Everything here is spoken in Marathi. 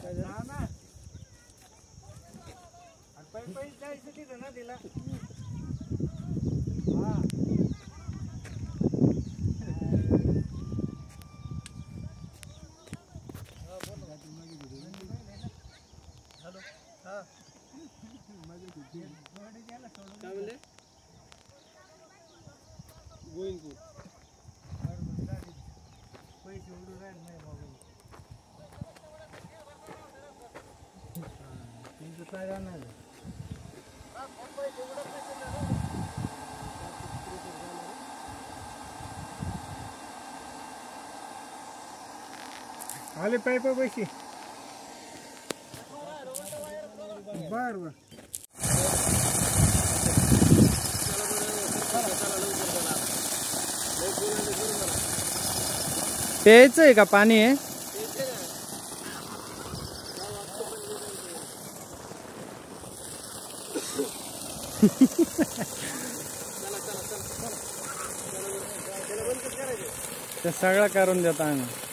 आले पाईप पैसे बर बर प्यायचं आहे का पाणी आहे? ते सगळं करून देता आम्ही.